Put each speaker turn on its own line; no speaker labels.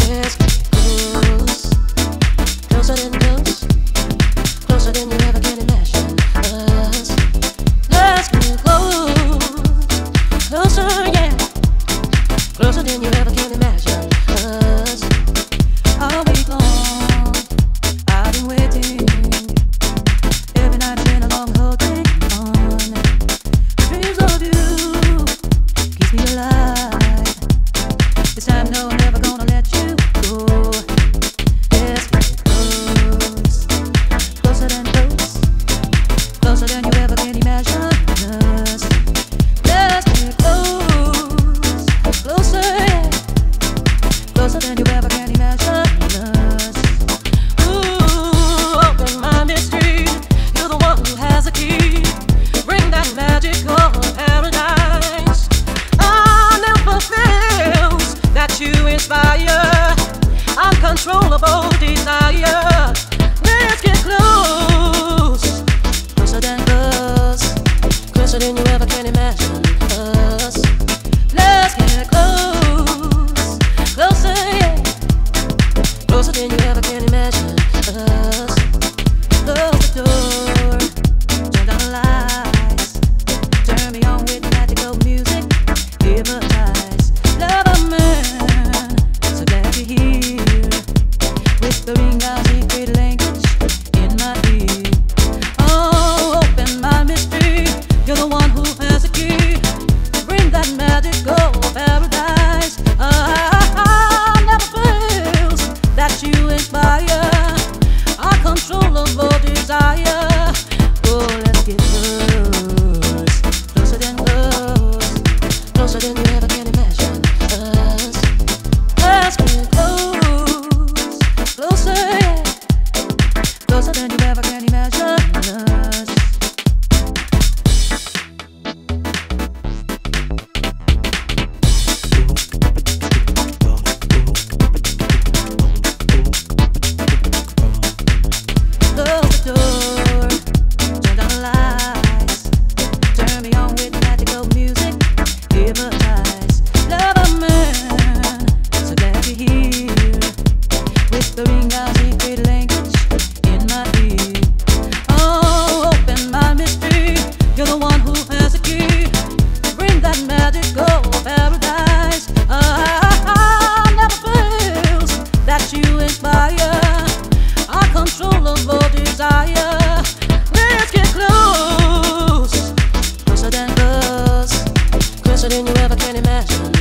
Let's get close, closer than close, closer than you ever can imagine us. Let's get close, closer, yeah, closer than you ever can imagine us. All week long, I've been waiting. Every night it's been a long holding on. Dreams of you keeps me alive. This time, no, I'm never gonna let you go. Let's get close, closer than close, closer than you ever can imagine us. Let's get close, closer, yeah, closer than you ever can imagine us. Ooh, open my mystery. You're the one who has the key. Bring that magical paradise. I never fails that you inspire uncontrollable desire. Let's get close, closer than close, closer than you ever can imagine us. Let's get close, closer, yeah, closer than you ever can imagine us. Close the door, turn down the lights, turn me on with magical music, hypnotize. Love a man, so glad you're here, whispering our secret language in my ear. Oh, open my mystery, you're the one who has the key. Bring that magical paradise. Never fails that you inspire uncontrollable desire. Oh, let's get close, closer than close, closer than you ever can imagine us. Let's get close, closer, yeah, closer than you ever can imagine us. Close the door, turn down the lights, turn me on with magical music, hypnotize. Love a man, so glad you're here, whispering our secret language in my ear. Oh, open my mystery, you're the one who has the key. Bring that magical paradise. Never fails that you inspire uncontrollable desire. Let's get close, closer than close, closer than you ever can imagine